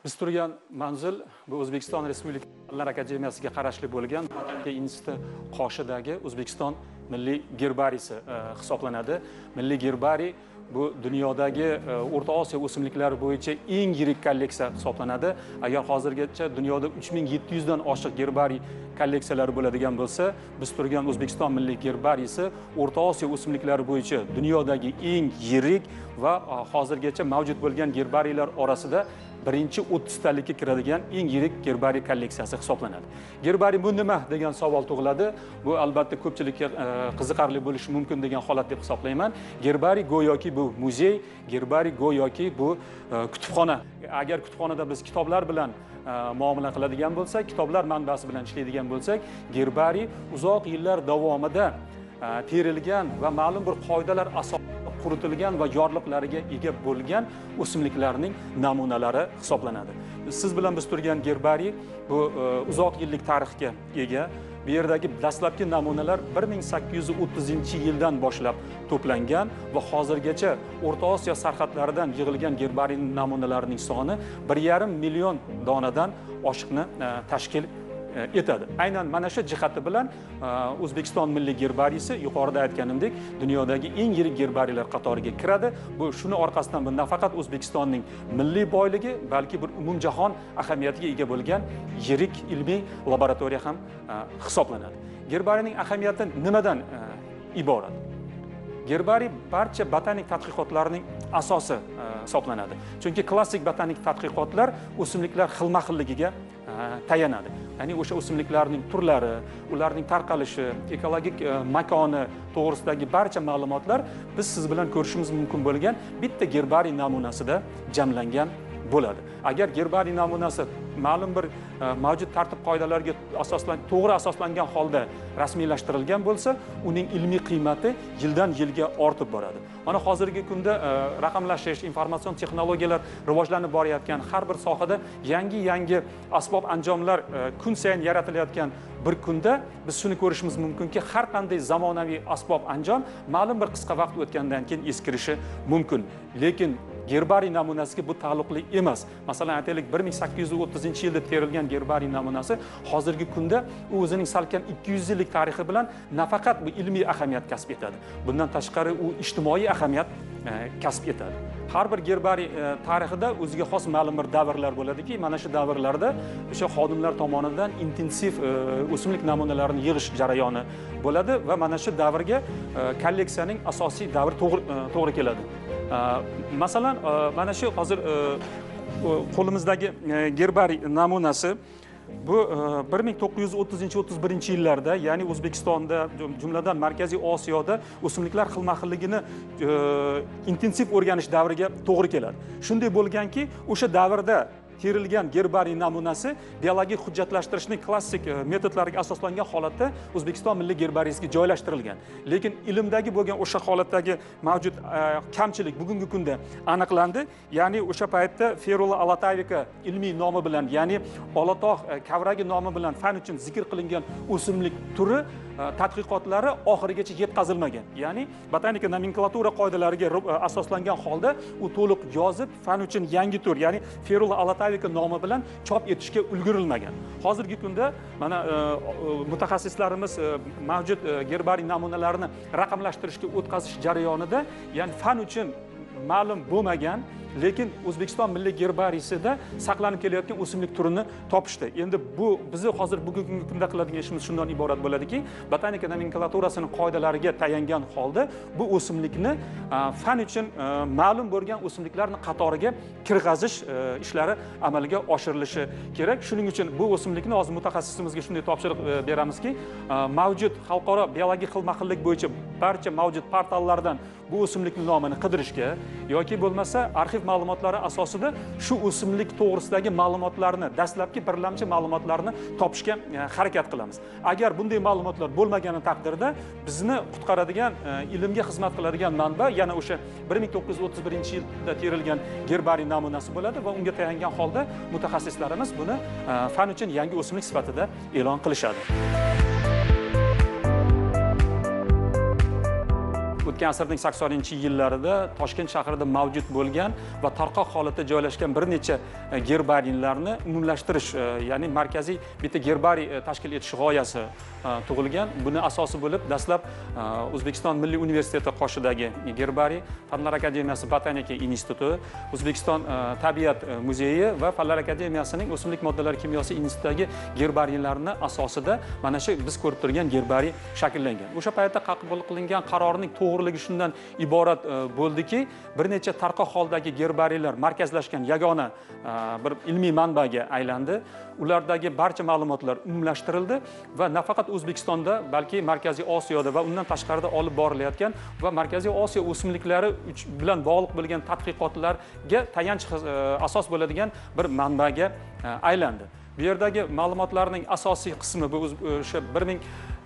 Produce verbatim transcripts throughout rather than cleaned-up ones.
Biz turgan manzil bu O'zbekiston Respublikasi Fanlar akademiyasiga qarashli bo'lgan Botanika instituti qoshidagi O'zbekiston milliy gerbariysi hisoblanadi. Milliy gerbariy bu dunyodagi O'rta Osiyo o'simliklari bo'yicha eng yirik kolleksiya hisoblanadi. Agar hozirgacha dunyoda uch ming yetti yuz dan oshiq gerbariy kolleksiyalari bo'ladigan bo'lsa, biz turgan O'zbekiston milliy gerbariysi O'rta Osiyo o'simliklari bo'yicha dunyodagi eng yirik va hozirgacha mavjud bo'lgan gerbariylar orasida birinchi o'ttiztalikka kiradigan eng yirik gerbariy kolleksiyasi hisoblanadi. Gerbariy bu nima degan savol tug'iladi. Bu albatta ko'pchilikka qiziqarli bo'lishi mumkin degan holat deb hisoblayman. Gerbariy go'yoki bu muzey, gerbariy go'yoki bu kutubxona. Agar kutubxonada biz kitoblar bilan muomala qiladigan bo'lsak, kitoblar manbasi bilan ishlaydigan bo'lsak, gerbariy uzoq yillar davomida terilgan va ma'lum bir qoidalar asosida quritilgan va yorliqlariga ega bo'lgan o'simliklarning namunalari hisoblanadi. Siz bilan biz turgan gerbariy bu uzoq yillik tarixga ega. Bu yerdagi dastlabki namunalar bir ming sakkiz yuz o'ttizinchi yildan boshlab to'plangan va hozirgacha O'rta Osiyo sarhadlaridan yig'ilgan gerbariy namunalarining soni bir yarim million donadan oshiqni tashkil etadi. Aynan mana shu jihati bilan O'zbekiston milliy gerbariysi yuqorida aytganimdek dunyodagi eng yirik gerbariylar qatoriga kiradi. Bu shuni orqasidan bu nafaqat O'zbekistonning milliy boyligi, balki bir umumjahon ahamiyatiga ega bo'lgan yirik ilmiy laboratoriya ham hisoblanadi. Gerbariyning ahamiyati nimadan iborat? Gerbariy barcha botanik tadqiqotlarining asosi hisoblanadi. Chunki klassik botanik tadqiqotlar o'simliklar xilma-xilligiga tayanadi. Ya'ni o'sha o'simliklarning turlari, ularning tarqalishi, ekologik makoni to'g'risidagi barcha ma'lumotlar biz siz bilan ko'rishimiz mumkin bo'lgan bitta gerbariy namunasida jamlangan bo'ladi. Agar gerbariy namunasi ma'lum bir mavjud tartib qoidalariga asoslan to'g'ri asoslangan holda rasmiylashtirilgan bo'lsa, uning ilmiy qiymati yildan yilga ortib boradi. Mana hozirgi kunda raqamlashtirish, informatsion texnologiyalar rivojlanib borayotgan har bir sohada yangi-yangi asbob anjomlar kun sayin yaratilayotgan bir kunda biz shuni ko'rishimiz mumkinki, har qanday zamonaviy asbob anjom ma'lum bir qisqa vaqt o'tgandan keyin eskirishi mumkin. Lekin gerbariy namunasiga bu taalluqli emas. Masalan, aytaylik bir ming sakkiz yuz o'ttizinchi yilda terilgan gerbariy namunasi hozirgi kunda u o'zining salkam ikki yuz yillik tarixi bilan nafaqat bu ilmiy ahamiyat kasb etadi. Bundan tashqari u ijtimoiy ahamiyat kasb etadi. Har bir gerbariy tarixida o'ziga xos ma'lum bir davrlar bo'ladiki, mana shu davrlarda o'sha xodimlar tomonidan intensiv o'simlik namunalarini yig'ish jarayoni bo'ladi va mana shu davrga kolleksiyaning asosiy davri to'g'ri to'g'ri keladi. Masalan, mana shu hozir qo'limizdagi gerbariy namunasi bu bir ming to'qqiz yuz o'ttizinchi o'ttiz birinchi yillarda, ya'ni O'zbekistonda, jumladan Markaziy Osiyoda o'simliklar xilma-xilligini intensiv o'rganish davriga to'g'ri keladi. Shunday bo'lganki, o'sha davrda terilgan gerbariy namunasi biologik hujjatlashtirishning klassik metodlariga asoslangan holatda O'zbekiston milliy gerbariysiga joylashtirilgan. Lekin ilmdagi bo'lgan o'sha holatdagi mavjud kamchilik bugungi kunda aniqlandi. Ya'ni o'sha paytda Ferula alatavika ilmiy nomi bilan, ya'ni olatog' kavragi nomi bilan fan uchun zikr qilingan o'simlik turi tadqiqotlari oxirigacha yetkazilmagan. Ya'ni botanika nomenklatura qoidalariga asoslangan holda u to'liq yozib, fan uchun yangi tur, ya'ni Ferula alatavika nomi bilan chop etishga ulgurilmagan. Hozirgi kunda mana mutaxassislarimiz mavjud gerbariy namunalarini raqamlashtirishga o'tkazish jarayonida, ya'ni fan uchun ma'lum bo'lmagan, lekin O'zbekiston milliy gerbariyisida saqlanib kelayotgan o'simlik turini topishdi. Endi bu bizni hozir bugungi kunda qiladigan ishimiz shundan iborat bo'ladiki, botanika nomenklaturasining qoidalariga tayangan holda bu o'simlikni fan uchun ma'lum bo'lgan o'simliklarning qatoriga kirg'izish ishlari amalga oshirilishi kerak. Shuning uchun bu o'simlikni hozir mutaxassisimizga shunday topshiriq beramizki, mavjud xalqaro biologik xilma-xillik bo'yicha barcha mavjud portallardan bu o'simlikning nomini qidirishga yoki bo'lmasa arxiv ma'lumotlari asosida shu o'simlik to'g'risidagi ma'lumotlarni, dastlabki birlamchi ma'lumotlarni topishga harakat qilamiz. Agar bunday ma'lumotlar bo'lmagani taqdirda bizni qutqaradigan, ilmga xizmat qiladigan manba yana o'sha bir ming to'qqiz yuz o'ttiz birinchi yilda terilgan gerbariy namunasi bo'ladi va unga tayangan holda mutaxassislarimiz buni fan uchun yangi o'simlik sifatida e'lon qilishadi. o'tgan asrning saksoninchi yillarida Toshkent shahrida mavjud bo'lgan va tarqoq holatda joylashgan bir necha gerbariylarni umumlashtirish, ya'ni markaziy bitta gerbariy tashkil etish g'oyasi tug'ilgan. Buni asosi bo'lib dastlab O'zbekiston Milliy universiteti qoshidagi gerbariy, Fanlar akademiyasi botanika instituti, O'zbekiston tabiat muzeyi va Fanlar akademiyasining o'simlik moddalari kimyosi institutidagi gerbariylarning asosida mana shu biz ko'rib turgan gerbariy shakllangan. O'sha paytda qabul qilingan qarorning to'g'riligi shundan iborat bo'ldiki, bir necha tarqoq holdagi gerbariylar markazlashgan yagona bir ilmiy manbaga aylandi. Ulardagi barcha ma'lumotlar umumlashtirildi va nafaqat O'zbekistonda, balki Markaziy Osiyoda va undan tashqarida olib borilayotgan va Markaziy Osiyo o'simliklari bilan bog'liq bo'lgan tadqiqotlarga tayanch asos bo'ladigan bir manbaga aylandi. Bu yerdagi ma'lumotlarning asosiy qismi bu o'sha bir ming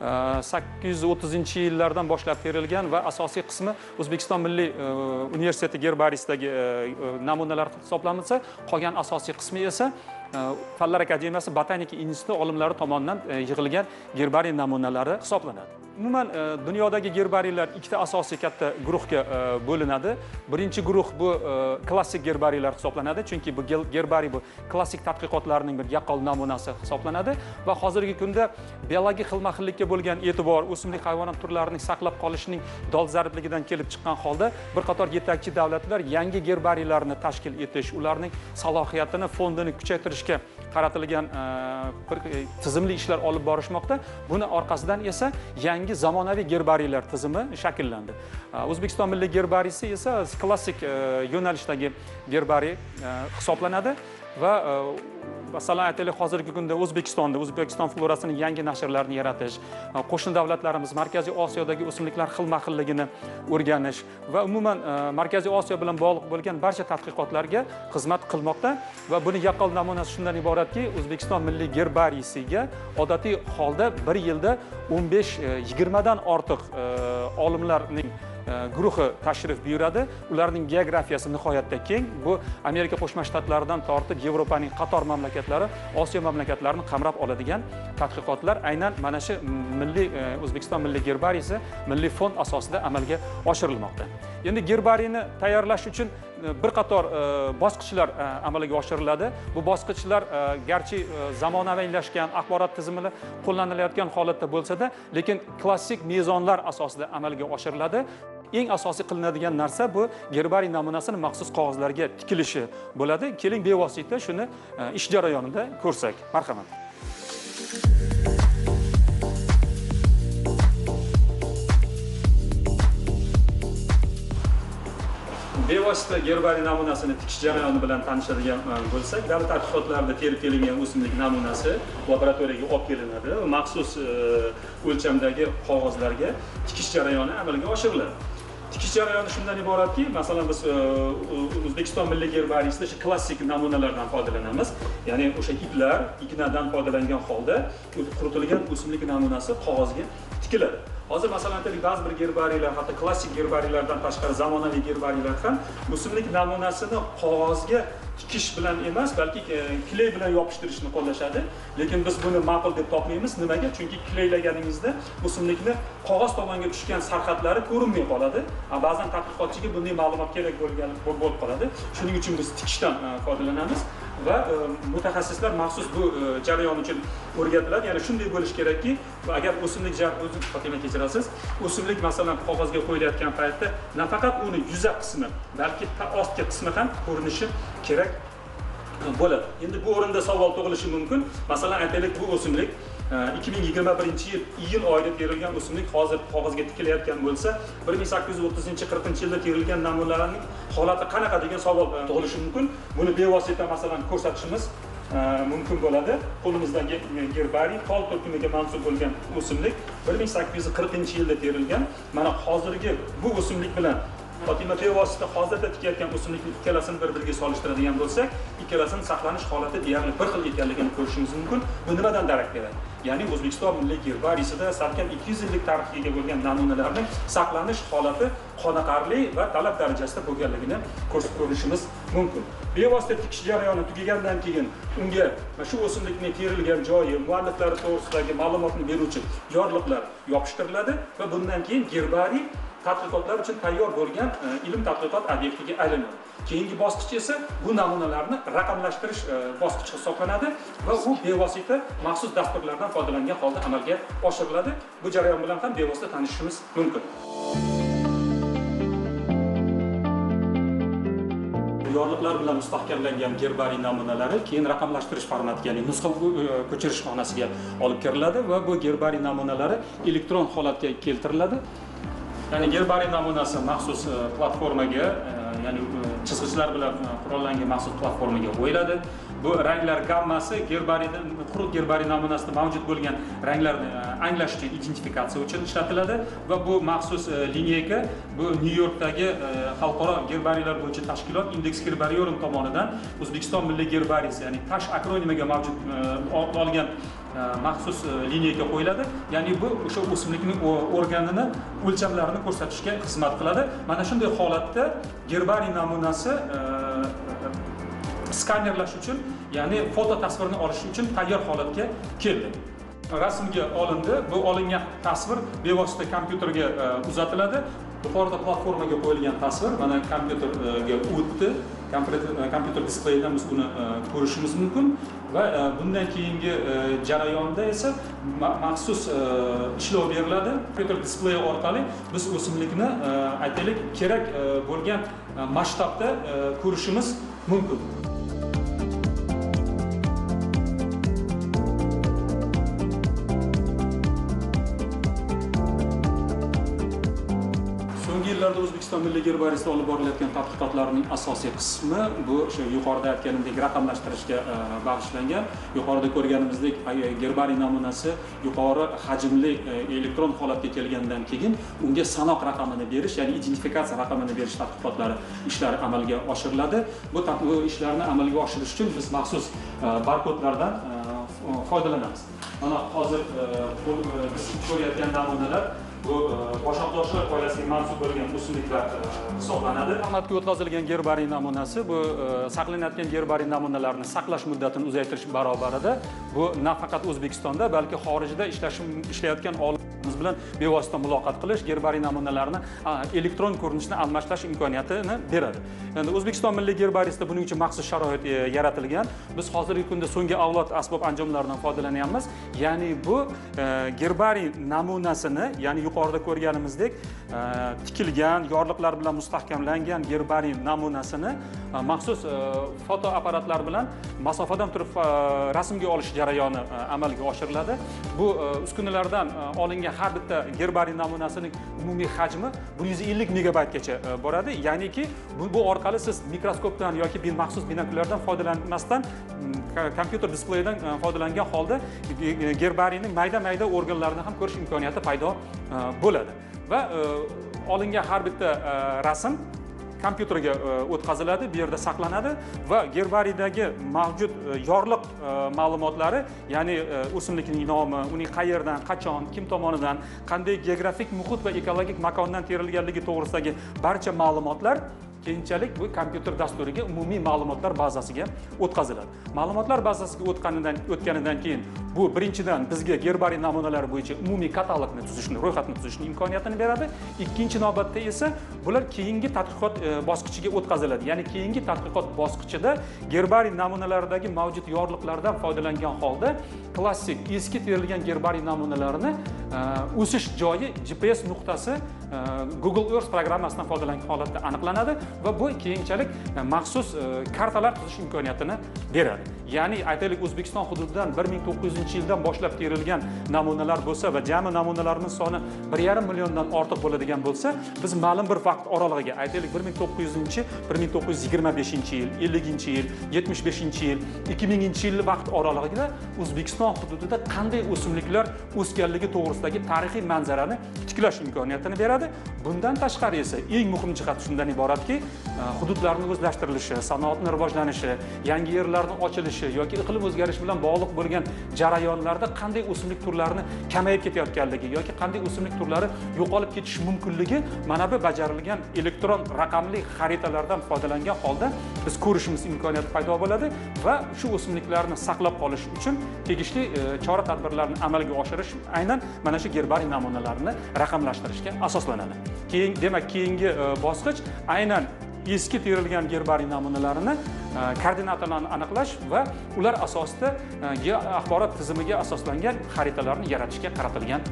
sakkiz yuz o'ttizinchi yillardan boshlab terilgan va asosiy qismi O'zbekiston Milliy universiteti gerbariyasidagi namunalar hisoblansa, qolgan asosiy qismi esa Fanlar akademiyasi botanika instituti olimlari tomonidan yig'ilgan gerbariy namunalari hisoblanadi. Umuman dunyodagi gerbariylar ikkita asosiy katta guruhga bo'linadi. Birinchi guruh bu klassik gerbariylar hisoblanadi, chunki bu gerbariy bu klassik tadqiqotlarning bir yaqqol namunasi hisoblanadi va hozirgi kunda biologik xilma-xillikka bo'lgan e'tibor, o'simlik hayvonot turlarining saqlab qolishining dolzarbligidan kelib chiqqan holda bir qator yetakchi davlatlar yangi gerbariylarni tashkil etish, ularning salohiyatini, fondini kuchaytirishga qaratilgan bir tizimli ishlar olib borishmoqda. Buni orqasidan esa yangi zamonaviy gerbariylar tizimi shakllandi. O'zbekiston Milliy gerbariysi esa klassik yo'nalishdagi gerbariy hisoblanadi va masalan aytaylik, hozirgi kunda O'zbekistonda O'zbekiston florasining yangi nashrlarini yaratish, qo'shni davlatlarimiz Markaziy Osiyodagi o'simliklar xilma-xilligini o'rganish va umuman Markaziy Osiyo bilan bog'liq bo'lgan barcha tadqiqotlarga xizmat qilmoqda va buni yaqqol namunasi shundan iboratki, O'zbekiston Milliy gerbariysiga odatiy holda bir yilda o'n besh yigirma dan ortiq olimlarning guruhi tashrif buyuradi. Ularning geografiyasi nihoyatda keng. Bu Amerika Qo'shma Shtatlaridan tortib Yevropaning qator mamlakatlari, Osiyo mamlakatlarini qamrab oladigan tadqiqotlar aynan mana shu milliy O'zbekiston Milliy gerbariysi milliy fond asosida amalga oshirilmoqda. Endi gerbariyni tayyorlash uchun bir qator bosqichlar amalga oshiriladi. Bu bosqichlar garchi zamonaviylashgan axborot tizimini qo'llanilayotgan holatda bo'lsa-da, lekin klassik mezonlar asosida amalga oshiriladi. Eng asosiy qilinadigan narsa bu gerbariy namunasini maxsus qog'ozlarga tikilishi bo'ladi. Keling bevosita shuni ish jarayonida ko'rsak. Marhamat. Bevosita gerbariy namunasini tikish jarayoni bilan tanishadigan bo'lsak, davlat tadqiqotlarida terib kelingan o'simlik namunasi laboratoriyaga olib kelinadi. Maxsus o'lchamdagi qog'ozlarga tikish jarayoni amalga oshiriladi. Tikish jarayoni shundan iboratki, masalan biz O'zbekiston Milliy gerbariyasida shu klassik namunalardan foydalanamiz. Ya'ni o'sha iplar, ignadan foydalangan holda quritilgan o'simlik namunasi qog'ozga tikiladi. Hozir masalan ba'zi bir gerbariylar, hatto klassik gerbariylardan tashqari zamonaviy gerbariylar ham o'simlik namunasini qog'ozga tikish bilan emas, balki kley bilan yopishtirishni qo'llashadi. Lekin biz buni ma'qul deb topmaymiz. Nimaga? Chunki kleylaganingizda o'simlikni qog'oz tomonga tushgan sarxatlari ko'rinmay qoladi. Ba'zan tadqiqotchiga bunday ma'lumot kerak bo'lgan bo'lib qoladi. Shuning uchun biz tikishdan foydalanamiz va mutaxassislar maxsus bu jarayon uchun o'rgatiladi. Ya'ni shunday bo'lish kerakki, agar o'simlik o'zini Fatima kechirasiz, o'simlik masalan qog'ozga qo'yilayotgan paytda nafaqat uni yuza qismi, balki ostki qismi ham ko'rinishi kerak bo'ladi. Endi bu o'rinda savol tug'ilishi mumkin. Masalan aytaylik, bu o'simlik ikki ming yigirma birinchi yil iyul oyida terilgan o'simlik hozir qog'ozga tikilayotgan bo'lsa, bir ming sakkiz yuz o'ttizinchi qirqinchi yilda terilgan namunalarning holati qanaqa degan savol tug'ilishi mumkin. Buni bevosita masalan ko'rsatishimiz mumkin bo'ladi. Qo'limizdagi gerbariy tol turkumiga mansub bo'lgan o'simlik bir ming sakkiz yuz qirqinchi yilda terilgan. Mana hozirgi bu o'simlik bilan Fatima bevosita hozirda tikayotgan o'simlikni ikkalasini bir-biriga solishtiradigan bo'lsak, ikkalasining saqlanish holati deyarli bir xil ekanligini ko'rishimiz mumkin. Bu nimadan darak beradi? Ya'ni O'zbekiston Milliy gerbariyasida salkam ikki yuz yillik tarixga ega bo'lgan namunalarning saqlanish holati qoniqarli va talab darajasida bo'lganligini ko'rishimiz mumkin. Bevosita tikish jarayoni tugagandan keyin unga shu o'simlikning terilgan joyi, mualliflari to'g'risidagi ma'lumotni beruvchi yorliqlar yopishtiriladi va bundan keyin gerbariy tadqiqotlar uchun tayyor bo'lgan ilm tadqiqot obyektiga aylanadi. Keyingi bosqich esa bu namunalarni raqamlashtirish bosqichi hisoblanadi va u bevosita maxsus dasturlardan foydalangan holda amalga oshiriladi. Bu jarayon bilan ham bevosita tanishishimiz mumkin. Yorliqlar bilan mustahkamlangan gerbariy namunalari keyin raqamlashtirish formatiga, ya'ni nusxa ko'chirish xonasiga olib kiriladi va bu gerbariy namunalari elektron holatga keltiriladi. Ya'ni gerbariy namunasi maxsus platformaga, ya'ni chizgichlar bilan qurollangan maxsus platformaga qo'yiladi. Bu ranglar gammasi gerbariyda, quruq gerbariy namunasida mavjud bo'lgan ranglarni anglash uchun, identifikatsiya uchun ishlatiladi va bu maxsus lineyka bu Nyu-Yorkdagi xalqaro gerbariylar bo'yicha tashkilot Index Herbarium tomonidan O'zbekiston milliy gerbariysi, ya'ni tash akronimiga mavjud olgan maxsus lineyka qo'yiladi. Ya'ni bu o'sha o'simlikning organini, o'lchamlarini ko'rsatishga xizmat qiladi. Mana shunday holatda gerbariy namunasi skanerlash uchun, ya'ni foto tasvirni olish uchun tayyor holatga keldi. Rasmga olindi. Bu olingan tasvir bevosita kompyuterga uzatiladi. Yuqorida platformaga qo'yilgan tasvir mana kompyuterga o'tdi. Kompyuter displeydan biz buni ko'rishimiz mumkin va bundan keyingi jarayonda esa maxsus ishlov beriladi. Kompyuter displey orqali biz o'simlikni aytaylik kerak bo'lgan masshtabda ko'rishimiz mumkin. Yillarda O'zbekiston milliy gerbariyasida olib borilayotgan tadqiqotlarning asosiy qismi bu o'sha yuqorida aytganimdek raqamlashtirishga bag'ishlangan. Yuqorida ko'rganimizdek gerbariy namunasi yuqori hajmli elektron holatga kelgandan keyin unga sanoq raqamini berish, ya'ni identifikatsiya raqamini berish tadqiqotlari ishlari amalga oshiriladi. Bu bu ishlarni amalga oshirish uchun biz maxsus barkodlardan foydalanamiz. Mana hozir biz ko'rayotgan namunalar bu boshoqdoshlar oilasiga mansub bo'lgan o'simliklar hisoblanadi. Formatga o'tkazilgan gerbariy namunasi bu saqlanayotgan gerbariy namunalarni saqlash muddatini uzaytirish barobarida bu nafaqat O'zbekistonda, balki xorijda ishlayotgan olimlarimiz bilan bevosita muloqot qilish, gerbariy namunalarni elektron ko'rinishda almashtirish imkoniyatini beradi. Endi O'zbekiston milliy gerbariyasida buning uchun maxsus sharoit yaratilgan. Biz hozirgi kunda so'nggi avlod asbob anjomlaridan foydalanyapmiz. Ya'ni bu gerbariy namunasini, ya'ni yuqorida ko'rganimizdek tikilgan, yorliqlar bilan mustahkamlangan gerbariy namunasini maxsus fotoapparatlar bilan masofadan turib rasmga olish jarayoni amalga oshiriladi. Bu uskunalardan olingan har bitta gerbariy namunasining umumiy hajmi bir yuz ellik megabaytgacha boradi. Ya'niki bu, bu orqali siz mikroskopdan yoki bir maxsus binokullardan foydalanmasdan kompyuter displeydan foydalangan holda gerbariyning mayda-mayda organlarini ham ko'rish imkoniyati paydo bo'ladi va olingan har bitta rasm kompyuterga o'tkaziladi, bu yerda saqlanadi va gerbariydagi mavjud yorliq ma'lumotlari, ya'ni o'simlikning nomi, uning qayerdan, qachon, kim tomonidan, qanday geografik muhit va ekologik makondan terilganligi to'g'risidagi barcha ma'lumotlar keyinchalik bu kompyuter dasturiga, umumiy ma'lumotlar bazasiga o'tkaziladi. Ma'lumotlar bazasiga o'tganidan o'tganidan keyin bu birinchidan bizga gerbariy namunalar bo'yicha umumiy katalogni tuzishni, ro'yxatni tuzishni imkoniyatini beradi. Ikkinchi navbatda esa bular keyingi tadqiqot bosqichiga o'tkaziladi. Ya'ni keyingi tadqiqot bosqichida gerbariy namunalaridagi mavjud yorliqlardan foydalangan holda klassik eski terilgan gerbariy namunalarini o'sish joyi G P S nuqtasi Google Earth programmasidan foydalangan holatda aniqlanadi va bu keyinchalik maxsus kartalar tuzish imkoniyatini beradi. Ya'ni aytaylik O'zbekiston hududidan bir ming to'qqiz yuzinchi yildan boshlab terilgan namunalar bo'lsa va jami namunalarning soni bir yarim milliondan ortiq bo'ladigan bo'lsa, biz ma'lum bir vaqt oralig'iga, aytaylik bir ming to'qqiz yuzinchi, bir ming to'qqiz yuz yigirma beshinchi yil, elliginchi yil, yetmish beshinchi yil, ikki minginchi yil vaqt oralig'ida O'zbekiston hududida qanday o'simliklar o'sganligi to'g'risidagi tarixiy manzarani tiklash imkoniyatini beradi. Bundan tashqari esa eng muhim jihat shundan iboratki, hududlarning o'zlashtirilishi, sanoatning rivojlanishi, yangi yerlarning ochilishi yoki iqlim o'zgarishi bilan bog'liq bo'lgan jarayonlarda qanday o'simlik turlarini kamayib ketayotganligi yoki qanday o'simlik turlari yo'qolib ketishi mumkinligi mana bu bajarilgan elektron raqamli xaritalardan foydalangan holda biz ko'rishimiz imkoniyati paydo bo'ladi va shu o'simliklarni saqlab qolish uchun tegishli chora-tadbirlarni amalga oshirish aynan mana shu gerbariy namunalarni raqamlashtirishga asoslanadi. Keyin, demak, keyingi bosqich aynan eski terilgan gerbariy namunalarini koordinatalarni aniqlash va ular asosida axborot tizimiga asoslangan xaritalarni yaratishga qaratilgan.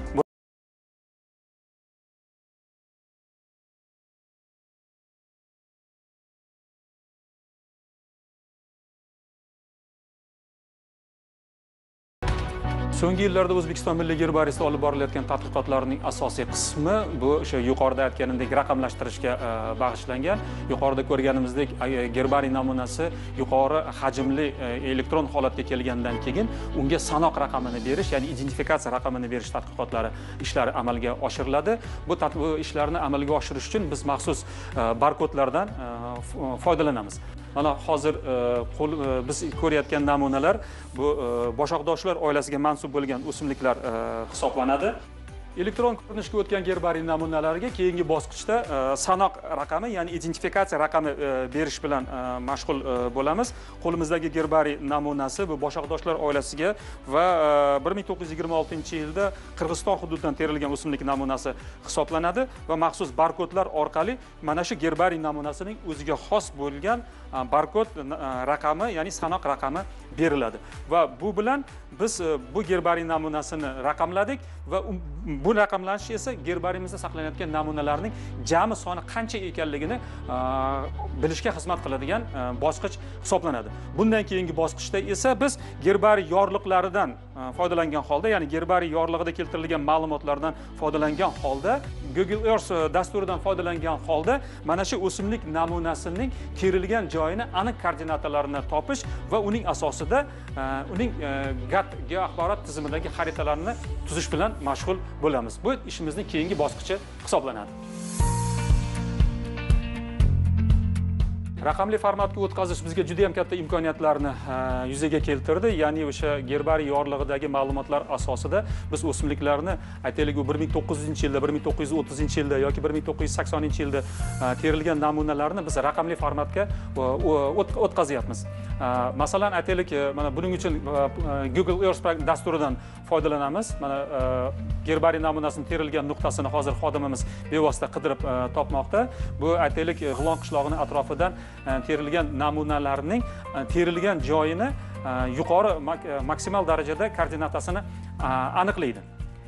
So'nggi yillarda O'zbekiston Milliy gerbariyasida olib borilayotgan tadqiqotlarning asosiy qismi bu o'sha yuqorida aytganimdek raqamlashtirishga bag'ishlangan. Yuqorida ko'rganimizdek gerbariy namunasi yuqori hajmli elektron holatga kelgandan keyin unga sanoq raqamini berish, ya'ni identifikatsiya raqamini berish tadqiqotlari ishlari amalga oshiriladi. Bu bu ishlarni amalga oshirish uchun biz maxsus barkodlardan foydalanamiz. Mana hozir biz ko'rayotgan namunalar bu boshoqdoshlar oilasiga mansub bo'lgan o'simliklar hisoblanadi. Elektron ko'rinishga o'tgan gerbariy namunalariga keyingi bosqichda sanoq raqami, ya'ni identifikatsiya raqami berish bilan mashg'ul bo'lamiz. Qo'limizdagi gerbariy namunasi bu boshoqdoshlar oilasiga va bir ming to'qqiz yuz yigirma oltinchi yilda Qirg'iziston hududidan terilgan o'simlik namunasi hisoblanadi va maxsus barkodlar orqali mana shu gerbariy namunasining o'ziga xos bo'lgan barkod raqami, ya'ni sanoq raqami beriladi. Va bu bilan biz bu gerbariy namunasini raqamladik va bu raqamlanish esa gerbariyimizda saqlanayotgan namunalarning jami soni qancha ekanligini bilishga xizmat qiladigan bosqich hisoblanadi. Bundan keyingi bosqichda esa biz gerbariy yorliqlaridan foydalangan holda, ya'ni gerbariy yorlig'ida keltirilgan ma'lumotlardan foydalangan holda, Google Earth dasturidan foydalangan holda mana shu o'simlik namunasining terilgan joyini aniq koordinatalarini topish va uning asosida uning geoaxborot tizimidagi xaritalarni tuzish bilan mashg'ul bo'lamiz. Bu ishimizning keyingi bosqichi hisoblanadi. Raqamli formatga o'tkazish bizga juda ham katta imkoniyatlarni yuzaga keltirdi. Ya'ni o'sha gerbariy yorlig'idagi ma'lumotlar asosida biz o'simliklarni aytaylik u bir ming to'qqiz yuzінші yilda, bir ming to'qqiz yuz o'ttizinchi yilda yoki bir ming to'qqiz yuz saksoninchi yilda terilgan namunalarni biz raqamli formatga o'tkazyapmiz. Masalan, aytaylik, mana buning uchun Google Earth dasturidan foydalanamiz. Mana gerbariy namunasining terilgan nuqtasini hozir xodimimiz bevosita qidirib topmoqda. Bu aytaylik G'ilon qishlog'ining atrofidan terilgan namunalarning terilgan joyini yuqori maksimal darajada koordinatasini aniqlaydi.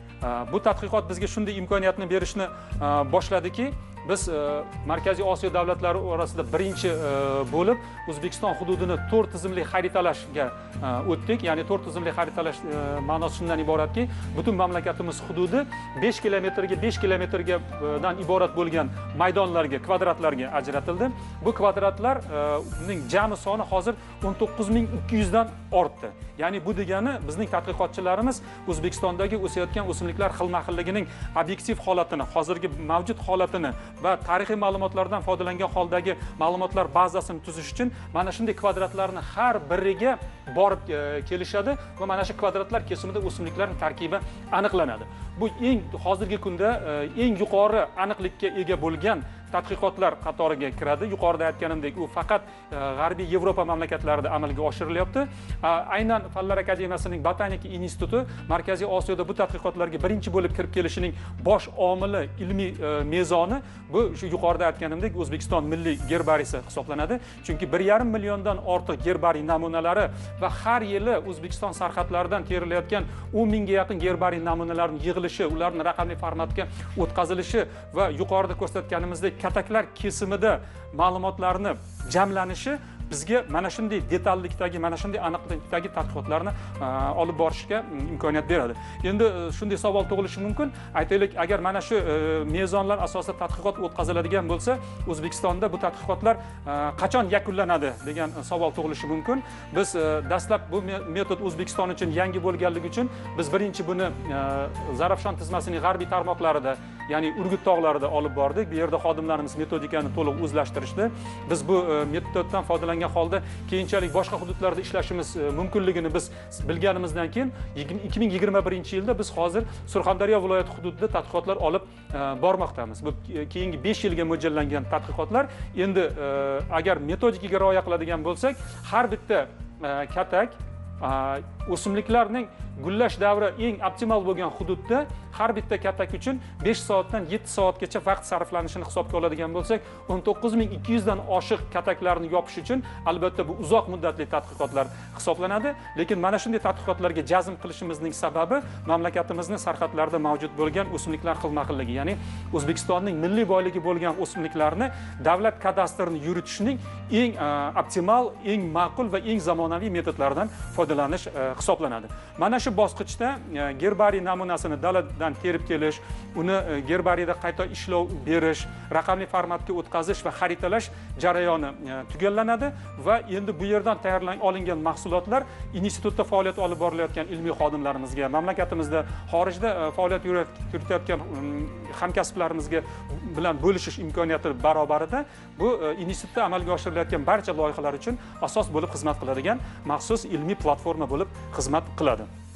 Bu tadqiqot bizga shunday imkoniyatni berishni boshladiki, biz Markaziy Osiyo davlatlari orasida birinchi bo'lib O'zbekiston hududini to'rt tizimli xaritalashga o'tdik. Ya'ni to'rt tizimli xaritalash ma'nosi shundan iboratki, butun mamlakatimiz hududi besh kilometrga besh kilometrdan iborat bo'lgan maydonlarga, kvadratlarga ajratildi. Bu kvadratlarning jami soni hozir o'n to'qqiz ming ikki yuz dan ortdi. Ya'ni bu degani bizning tadqiqotchilarimiz O'zbekistondagi o'sayotgan o'simliklar xilma-xilligining obyektiv holatini, hozirgi mavjud holatini va tarixiy ma'lumotlardan foydalangan holdagi ma'lumotlar bazasini tuzish uchun mana shunday kvadratlarni har biriga borib kelishadi va mana shu kvadratlar kesimida o'simliklarning tarkibi aniqlanadi. Bu eng hozirgi kunda eng yuqori aniqlikka ega bo'lgan tadqiqotlar qatoriga kiradi. Yuqorida aytganimdek, u faqat G'arbiy Yevropa mamlakatlarida amalga oshirilyapti. Aynan Fanlar akademiyasining Botanika instituti Markaziy Osiyoda bu tadqiqotlarga birinchi bo'lib kirib kelishining bosh omili, ilmiy mezoni bu shu yuqorida aytganimdek O'zbekiston Milliy gerbariyasi hisoblanadi. Chunki bir yarim milliondan ortiq gerbariy namunalari va har yili O'zbekiston sarhadlaridan terilayotgan o'n mingga yaqin gerbariy namunalarning yig'ilishi, ularning raqamli formatga o'tkazilishi va yuqorida ko'rsatganimizdek kataklar kesimida ma'lumotlarni jamlanishi bizga mana shunday detallikdagi, mana shunday aniqlikdagi tadqiqotlarni olib borishga imkoniyat beradi. Endi shunday savol tug'ilishi mumkin. Aytaylik, agar mana shu mezonlar asosida tadqiqot o'tkaziladigan bo'lsa, O'zbekistonda bu tadqiqotlar qachon yakunlanadi degan savol tug'ilishi mumkin. Biz dastlab bu metod O'zbekiston uchun yangi bo'lganligi uchun biz birinchi buni Zarafshon tizmasining g'arbiy tarmoqlarida, ya'ni Urgut tog'larida olib bordik. Bu yerda xodimlarimiz metodikani to'liq o'zlashtirishdi. Biz bu metoddan foydalangan holda keyinchalik boshqa hududlarda ishlashimiz mumkinligini biz bilganimizdan keyin ikki ming yigirma birinchi yilda biz hozir Surxondaryo viloyati hududida tadqiqotlar olib bormoqdamiz. Bu keyingi besh yilga mo'ljallangan tadqiqotlar. Endi agar metodikaga rioya qiladigan bo'lsak, har bitta katak o'simliklarning gullash davri eng optimal bo'lgan hududda har bitta katak uchun besh soatdan yetti soatgacha vaqt sarflanishini hisobga oladigan bo'lsak, o'n to'qqiz ming ikki yuz dan oshiq kataklarni yopish uchun albatta bu uzoq muddatli tadqiqotlar hisoblanadi. Lekin mana shunday tadqiqotlarga jazm qilishimizning sababi mamlakatimizning sarhadlarida mavjud bo'lgan o'simliklar xilma-xilligi, ya'ni O'zbekistonning milliy boyligi bo'lgan o'simliklarni davlat kadastrini yuritishning eng optimal, eng ma'qul va eng zamonaviy metodlaridan foydalanish hisoblanadi. Mana shu bosqichda gerbariy namunasini daladan terib kelish, uni gerbariyda qayta ishlov berish, raqamli formatga o'tkazish va xaritalash jarayoni tugallanadi va endi bu yerdan tayyorlangan olingan mahsulotlar institutda faoliyat olib borilayotgan ilmiy xodimlarimizga, mamlakatimizda, xorijda faoliyat yuritayotgan hamkasblarimizga bilan bo'lishish imkoniyati barobarida bu institutda amalga oshirilayotgan barcha loyihalar uchun asos bo'lib xizmat qiladigan maxsus ilmiy platforma bo'lib xizmat qiladi.